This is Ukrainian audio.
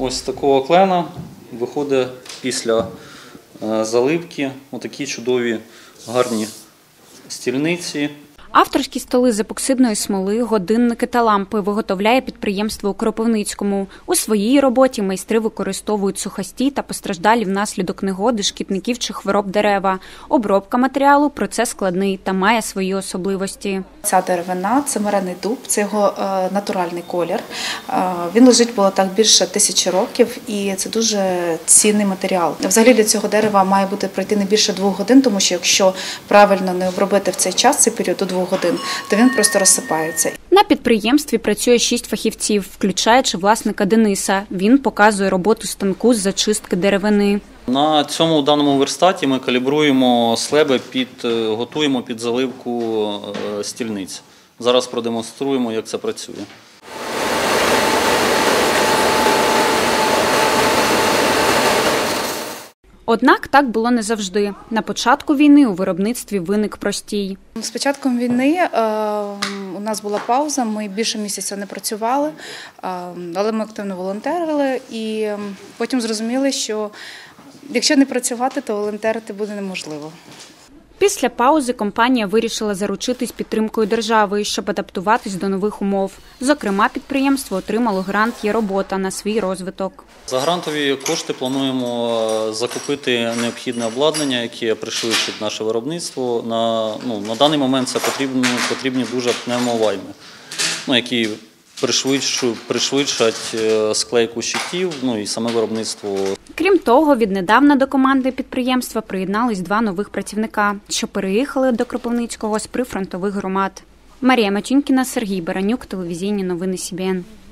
Ось з такого клена виходить після заливки отакі чудові гарні стільниці. Авторські столи з епоксидної смоли, годинники та лампи виготовляє підприємство у Кропивницькому. У своїй роботі майстри використовують сухості та постраждалі внаслідок негоди, шкідників чи хвороб дерева. Обробка матеріалу – процес складний та має свої особливості. Ця деревина – це морений дуб, це його натуральний колір. Він лежить в болотах більше 1000 років і це дуже цінний матеріал. Взагалі для цього дерева має бути пройти не більше 2 годин, тому що якщо правильно не обробити в цей час, цей період до 2 годин, то він просто розсипається. На підприємстві працює 6 фахівців, включаючи власника Дениса. Він показує роботу станку з зачистки деревини. На цьому даному верстаті ми калібруємо слеби, готуємо під заливку стільниць. Зараз продемонструємо, як це працює. Однак так було не завжди. На початку війни у виробництві виник простій. З початком війни у нас була пауза, ми більше місяця не працювали, але ми активно волонтерили і потім зрозуміли, що якщо не працювати, то волонтерити буде неможливо. Після паузи компанія вирішила заручитись підтримкою держави, щоб адаптуватись до нових умов. Зокрема, підприємство отримало грант «Є робота» на свій розвиток. За грантові кошти плануємо закупити необхідне обладнання, яке пришвидшить наше виробництво. На даний момент це потрібні дуже пневмовайми, які пришвидшать склейку щитів, і саме виробництво. Крім того, віднедавна до команди підприємства приєднались 2 нових працівника, що переїхали до Кропивницького з прифронтових громад. Марія Матюнькіна, Сергій Баранюк, телевізійні новини СІБІН.